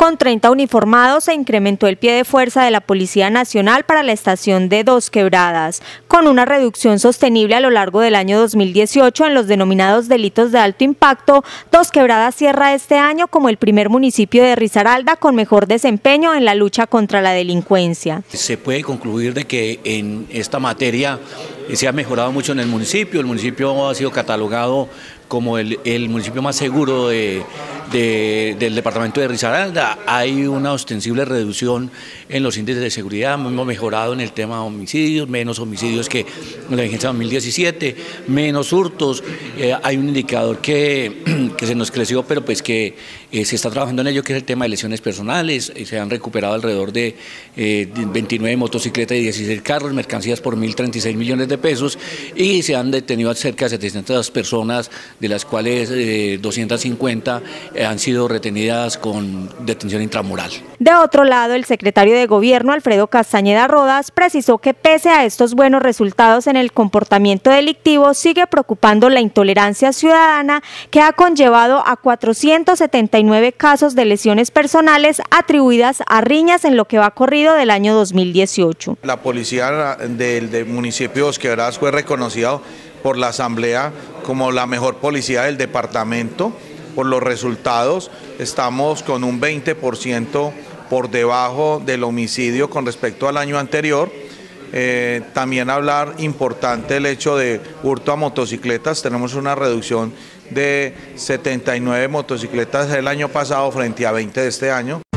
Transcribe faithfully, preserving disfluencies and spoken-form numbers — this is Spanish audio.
Con treinta uniformados se incrementó el pie de fuerza de la Policía Nacional para la estación de Dos Quebradas, con una reducción sostenible a lo largo del año dos mil dieciocho en los denominados delitos de alto impacto. Dos Quebradas cierra este año como el primer municipio de Risaralda con mejor desempeño en la lucha contra la delincuencia. Se puede concluir de que en esta materia se ha mejorado mucho en el municipio. El municipio ha sido catalogado como el, el municipio más seguro de, de, del departamento de Risaralda. Hay una ostensible reducción en los índices de seguridad, hemos mejorado en el tema de homicidios, menos homicidios que en la vigencia dos mil diecisiete, menos hurtos. Eh, hay un indicador que, que se nos creció, pero pues que eh, se está trabajando en ello, que es el tema de lesiones personales. Eh, se han recuperado alrededor de eh, veintinueve motocicletas y dieciséis carros, mercancías por mil treinta y seis millones de pesos, y se han detenido a cerca de setecientas personas, de las cuales eh, doscientas cincuenta eh, han sido retenidas con detención intramural. De otro lado, el secretario de Gobierno, Alfredo Castañeda Rodas, precisó que pese a estos buenos resultados en el comportamiento delictivo, sigue preocupando la intolerancia ciudadana que ha conllevado a cuatrocientos setenta y nueve casos de lesiones personales atribuidas a riñas en lo que va corrido del año dos mil dieciocho. La policía del, del municipio de Dos Quebradas fue reconocida por la Asamblea como la mejor policía del departamento. Por los resultados, estamos con un veinte por ciento por debajo del homicidio con respecto al año anterior. Eh, también hablar importante el hecho de hurto a motocicletas, tenemos una reducción de setenta y nueve motocicletas el año pasado frente a veinte de este año.